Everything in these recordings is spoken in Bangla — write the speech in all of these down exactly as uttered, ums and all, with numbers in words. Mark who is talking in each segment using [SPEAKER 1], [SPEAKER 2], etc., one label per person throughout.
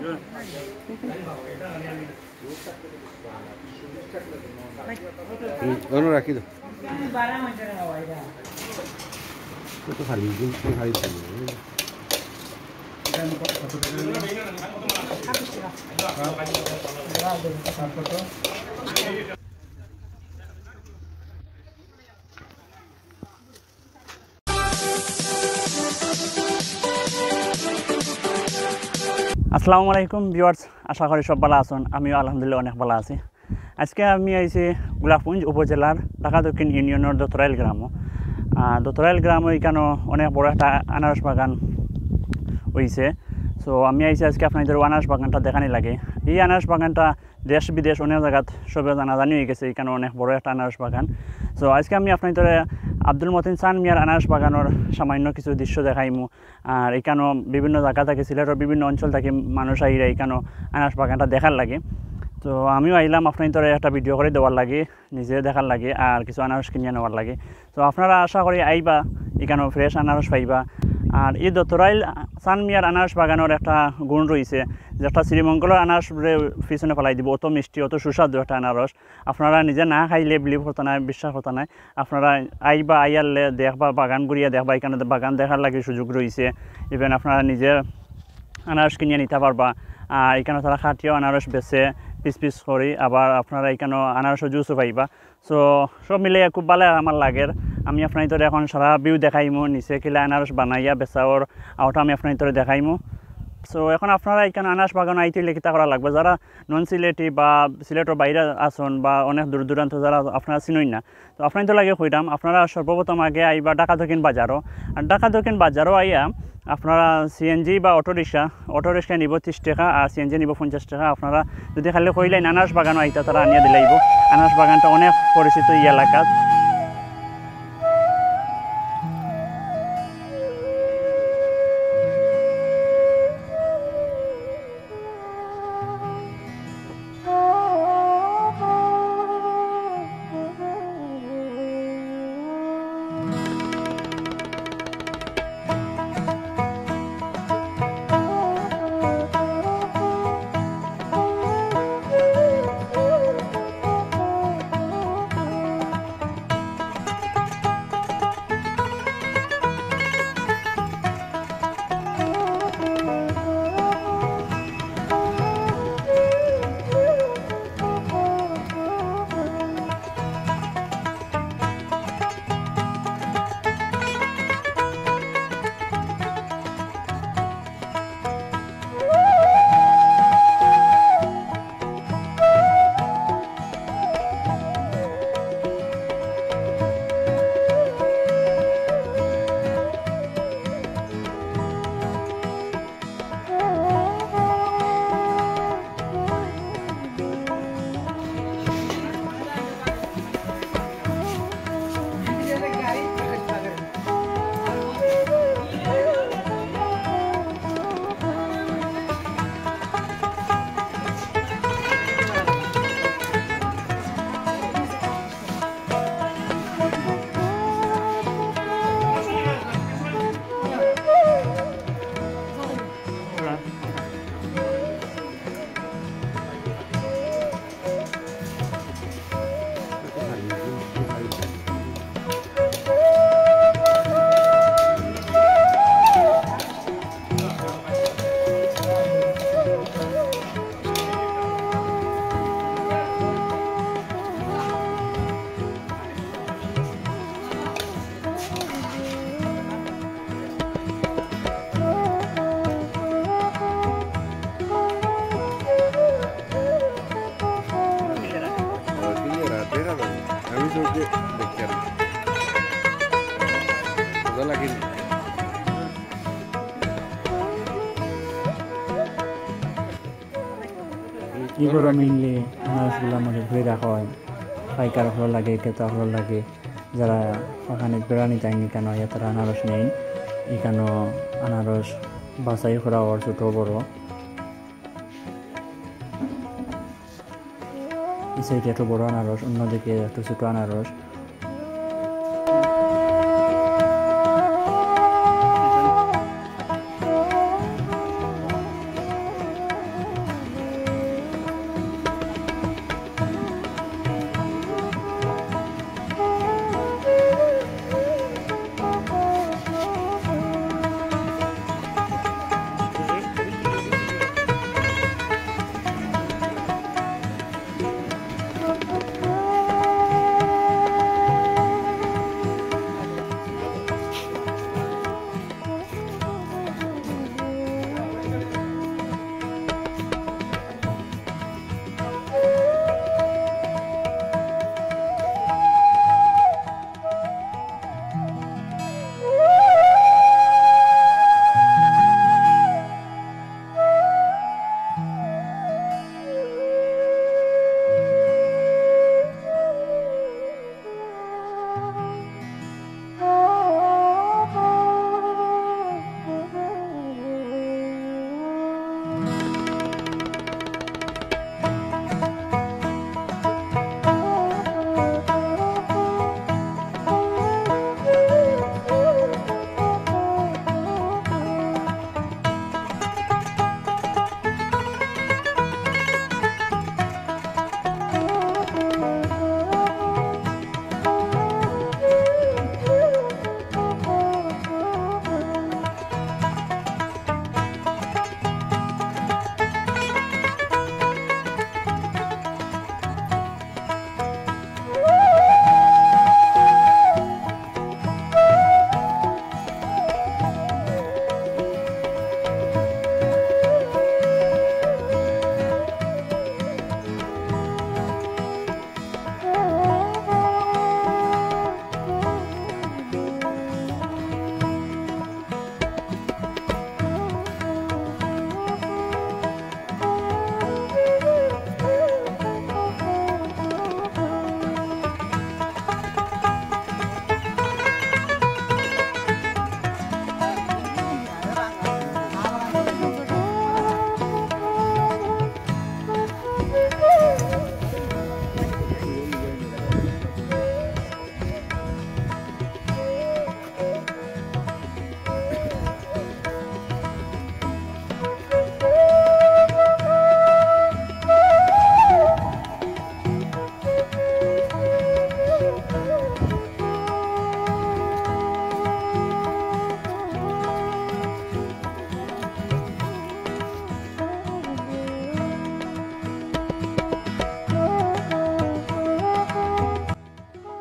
[SPEAKER 1] ওনো রাখি দাও তো খালি খালি খালি
[SPEAKER 2] আসসালামু আলাইকুম ভিউয়ার্স, আশা করি সব ভালো আছেন। আমিও আলহামদুলিল্লাহ অনেক ভালো আছি। আজকে আমি আইছি গোলাপগঞ্জ উপজেলার ঢাকা দক্ষিণ ইউনিয়নের দোতরাইল গ্রাম। দোতরাইল গ্রাম এখানে অনেক বড় একটা আনারস বাগান হয়েছে। সো আমি আইছি আজকে আপনাদের আনারস বাগানটা দেখানি লাগে। এই আনারস বাগানটা দেশ বিদেশ অনেক জায়গাত সবে জানাজানি হয়ে গেছে, এখানে অনেক বড় একটা আনারস বাগান। সো আজকে আমি আপনাদের আব্দুল মতিন চান মিয়ার আনারস বাগানের সামান্য কিছু দৃশ্য দেখাইমু। আর এখানেও বিভিন্ন জায়গা থেকে সিলেটের বিভিন্ন অঞ্চল থেকে মানুষ আইরা এখানেও আনারস বাগানটা দেখার লাগে। তো আমিও আইলাম আপনাদের একটা ভিডিও করে দেওয়ার লাগে, নিজে দেখার লাগে আর কিছু আনারস কিনে নেওয়ার লাগে। তো আপনারা আশা করি আইবা, এখানেও ফ্রেশ আনারস পাইবা। আর এই দোতরাইল চান মিয়ার আনারস বাগানের একটা গুণ রয়েছে, যে একটা শ্রীমঙ্গলের আনারস পিছনে ফেলাই দিব, অত মিষ্টি অত সুস্বাদু একটা আনারস। আপনারা নিজে না খাইলে বিলিভ হতো না, বিশ্বাস হতো না। আপনারা আইবা, আইয়ারলে দেখবা, বাগান ঘুরিয়া দেখবা, এখানে বাগান দেখার লাগে সুযোগ রয়েছে। ইভেন আপনারা নিজে আনারস কিনে নিতে পারবা। আর এখানে তারা খাটিও আনারস বেছে পিস পিস করি, আবার আপনারা এখানেও আনারসও জুসও পাইবা। সো সব মিলে খুব ভালো আমার লাগের। আমি আপনার এখন সারা ভিউ দেখাইমু, নিচে কিলা আনারস বানাইয়া বেচাওর আওটা আমি আপনার দেখাইমু। সো এখন আপনারা এখানে আনারস বাগান আইতে লিখিতা করা লাগবে। যারা নন সিলেটি বা সিলেটের বাইরে আসুন বা অনেক দূর দূরান্ত যারা আপনারা চিনুন না, তো আপনার তো লাগে কইতাম আপনারা সর্বপ্রথম আগে আইবা ঢাকা দক্ষিণ বাজারও। আর ঢাকা দক্ষিণ বাজারও আইয়া আপনারা সিএনজি বা অটো রিক্সা অটো রিক্সা নিব ত্রিশ টাকা আর সিএনজি নিব পঞ্চাশ টাকা। আপনারা যদি খালি কইলেন আনারস বাগানও আইতা, তারা আনিয়ে দিলাইব। আনারস বাগানটা অনেক পরিচিত এই এলাকাত। এগুলো মেইনলি আনারসগুলো আমাদের ঘুরে রাখা হয়, পাইকার ভালো লাগে, ক্রেতা ভালো লাগে। যারা ওখানে বেড়ানি যায়নি কেন তারা আনারস নেই। এখানেও আনারস বাছাই করা হয়, ছোটো বড়। এই সাইডে একটু বড় আনারস, অন্যদিকে একটু ছোটো আনারস।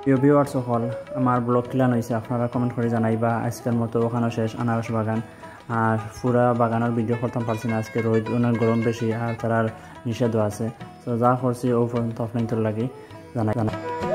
[SPEAKER 2] প্রিয় ভিউয়ার্স সকল আমার ব্লগ কিলান হয়েছে আপনারা কমেন্ট করে জানাইবা। আজকের মতো ওখানে শেষ আনারস বাগান আর পুরা বাগানের ভিডিও করতাম পারছি না, আজকে রোদ অনেক গরম বেশি আর তার নিষেধও আছে। তো যা করছি ও পর্যন্ত আপনাদের লাগে জানাই জানাই